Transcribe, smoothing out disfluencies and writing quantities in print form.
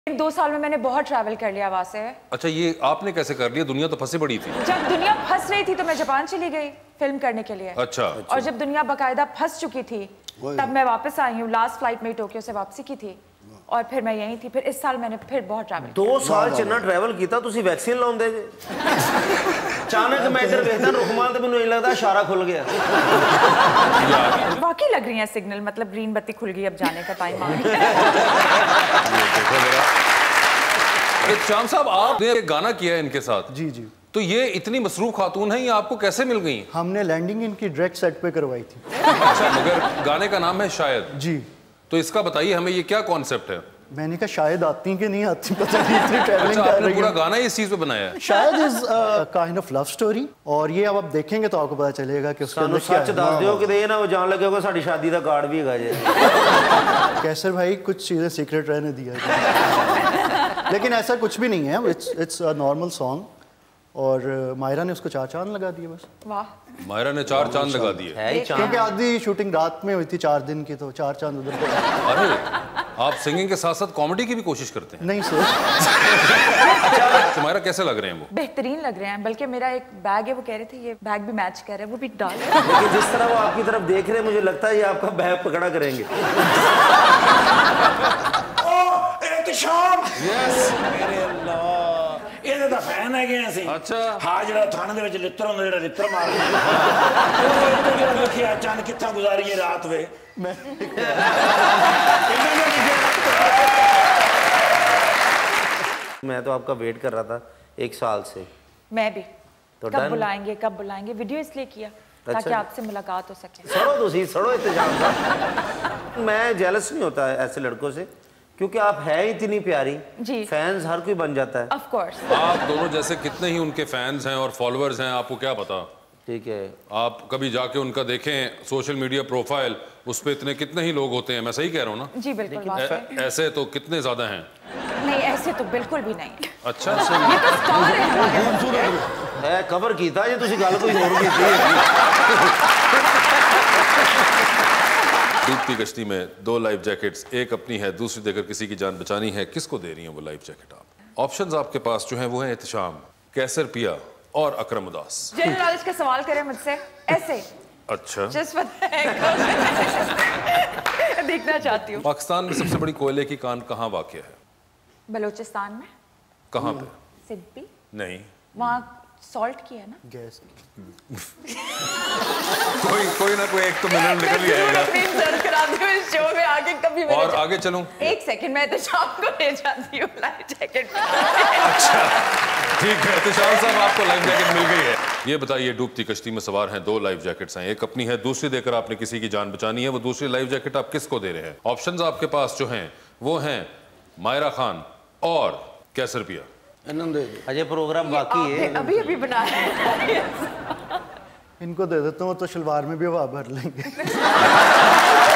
2 साल में मैंने बहुत ट्रैवल कर लिया वहाँ से। अच्छा, ये आपने कैसे कर लिया? दुनिया तो फंसी पड़ी थी। जब दुनिया फंस रही थी तो मैं जापान चली गई फिल्म करने के लिए। अच्छा। और जब दुनिया बाकायदा फंस चुकी थी तब मैं वापस आई हूँ। लास्ट फ्लाइट में टोक्यो से वापसी की थी और फिर मैं यहीं थी। फिर इस साल मैंने फिर बहुत ट्रैवल 2 साल जिन्ना ट्रैवल किया तुसी वैक्सीन लाउंदे जे अचानक मैं इधर देखदा रुकमान ते मैनूं नहीं लगदा इशारा खुल गया। वाकई लग रही है सिग्नल, मतलब ग्रीन बत्ती खुल गई, अब जाने का टाइम आ गया। चांद साहब, आपने एक गाना किया है इनके साथ। जी जी। तो ये इतनी मसरूफ खातून है, ये आपको कैसे मिल गई? हमने लैंडिंग इनकी डायरेक्ट सेट पे करवाई थी। अच्छा, मगर गाने का नाम है शायद। जी। तो इसका बताइए हमें, ये क्या कॉन्सेप्ट है? मैंने कहा शायद आती कि नहीं आती, पता नहीं, इतनी ट्रैवलिंग अच्छा, कर रही पूरा गाना ही इस चीज पे बनाया है। शायद is kind of love story, और ये अब आप देखेंगे तो आपको पता चलेगा कि उसके अंदर क्या है। सच दस दियो कि ये ना वो जान लगे होगा साडी शादी दा कार्ड भी हैगा जे। कैसर भाई कुछ चीजें सीक्रेट रहने दिया लेकिन ऐसा कुछ भी नहीं है। इट्स अ नॉर्मल सॉन्ग और मायरा ने उसको 4 चांद लगा दिए बस। वाह। मायरा ने 4 चांद लगा दिए क्योंकि आधी शूटिंग रात में हुई थी 4 दिन की, तो 4 चांद उधर। अरे, आप सिंगिंग के साथ साथ कॉमेडी की भी कोशिश करते हैं? नहीं सर। तुम्हारा कैसे लग रहे हैं वो? बेहतरीन लग रहे हैं, बल्कि मेरा एक बैग है, वो कह रहे थे ये बैग भी मैच कर रहा है, वो भी डाल। लेकिन जिस तरह वो आपकी तरफ देख रहे हैं मुझे लगता है ये आपका बैग पकड़ा करेंगे। यस मेरे अल्लाह, ਇਹਦੇ ਦਾ ਫੈਨ ਹੈਗੇ ਅਸੀਂ। ਅੱਛਾ। ਹਾਂ, ਜਿਹੜਾ ਥਾਣੇ ਦੇ ਵਿੱਚ ਲਿੱਤਰ ਹੁੰਦਾ, ਜਿਹੜਾ ਲਿੱਤਰ ਮਾਰਦਾ ਉਹ ਜਿਹੜਾ ਦੇਖਿਆ ਚੰਨ ਕਿੱਥਾਂ ਗੁਜ਼ਾਰੀਏ ਰਾਤ ਵੇ। मैं तो आपका वेट कर रहा था 1 साल से। मैं भी। तो कब बुलाएंगे, कब बुलाएंगे? वीडियो इसलिए किया ताकि आपसे मुलाकात हो सके। सड़ो तुसी, सड़ो इंतजाम का। मैं जेलस नहीं होता ऐसे लड़कों से, क्योंकि आप है इतनी प्यारी जी। फैंस हर कोई बन जाता है। Of course. आप दोनों जैसे कितने ही उनके फैंस हैं और फॉलोअर्स हैं, आपको क्या पता। ठीक है, आप कभी जाके उनका देखें सोशल मीडिया प्रोफाइल, उस पे इतने कितने ही लोग होते हैं। मैं सही कह रहा हूँ ना? जी बिल्कुल। ऐसे तो कितने ज्यादा हैं? नहीं, ऐसे तो बिल्कुल भी नहीं। अच्छा, ये तो स्टार है। कवर कीता जे तुसी गल कोई होर कीती है। डूबती कश्ती में 2 लाइफ जैकेट्स, एक अपनी है, दूसरी देकर किसी की जान बचानी है। किसको दे रही हैं वो लाइफ जैकेट आप? ऑप्शंस आपके पास जो हैं वो हैं एहतिशाम, कैसर पिया और अकरम उदास। जनरल नॉलेज का सवाल करें मुझसे ऐसे? अच्छा, जस्ट देखना चाहती हूँ। पाकिस्तान में सबसे बड़ी कोयले की कान कहाँ वाक़ है? बलूचिस्तान में। कहाँ पे? सिद्दी। नहीं, वहाँ सॉल्ट की है ना? गैस। कोई ना कोई एक तो मिनरल निकल ही आएगा। इस शो में आगे कभी और आगे चलूं? 1 सेकंड, मैं तो शाम को ले जाती हूँ लाइफ जैकेट। अच्छा ठीक है, तो शाम साहब आपको लाइफ जैकेट मिल गई है। ये बताइए, डूबती कश्ती में सवार हैं 2 लाइफ जैकेट्स हैं, एक अपनी है, दूसरी देकर आपने किसी की जान बचानी है। वो दूसरी लाइफ जैकेट आप किसको दे रहे हैं? ऑप्शंस आपके पास जो हैं वो हैं मायरा खान और कैसर पिया। अजय प्रोग्राम बाकी है, अभी अभी बनाया है। इनको दे देता हूँ तो शलवार में भी हवा भर लेंगे।